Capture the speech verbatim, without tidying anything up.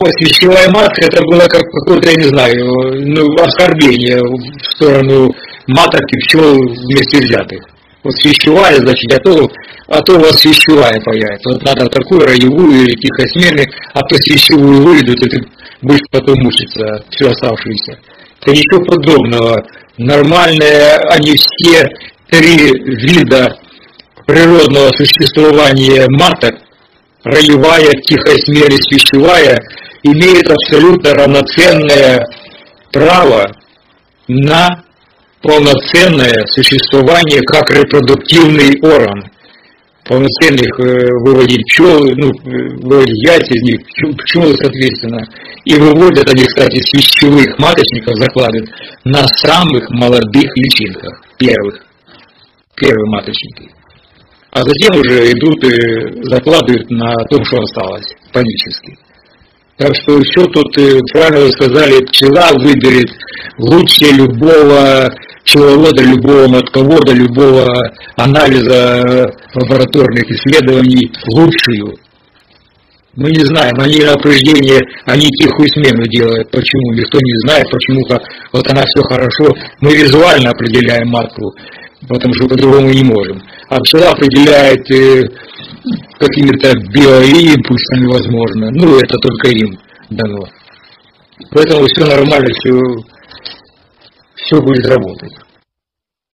свящевая матка, это было как какое-то, я не знаю, ну, оскорбление в сторону маток и пчел вместе взятых. Вот свящевая, значит, а то, а то у вас свящевая появится. Вот надо такую роевую или тихосмельную, а то свящевую выведут, и ты будешь потом мучиться всю оставшуюся. Это ничего подобного. Нормальные они все три вида природного существования маток, роевая, тихая смерть и свящевая, имеют абсолютно равноценное право на полноценное существование как репродуктивный орган. Полноценных э, выводить пчел, ну, выводить яйца из них, пчелы, соответственно. И выводят они, кстати, свящевых маточников, закладывают на самых молодых личинках, первых, первые маточники. А затем уже идут и закладывают на том, что осталось, панически. Так что все тут, правильно вы сказали, пчела выберет лучше любого пчеловода, любого матковода, любого анализа лабораторных исследований лучшую. Мы не знаем, они на определение, они тихую смену делают. Почему? Никто не знает, почему-то вот она все хорошо. Мы визуально определяем матку, потому что по-другому не можем. А пчела определяет э, какими-то биоимпульсами, возможно. Ну, это только им дано. Поэтому все нормально, все, все будет работать.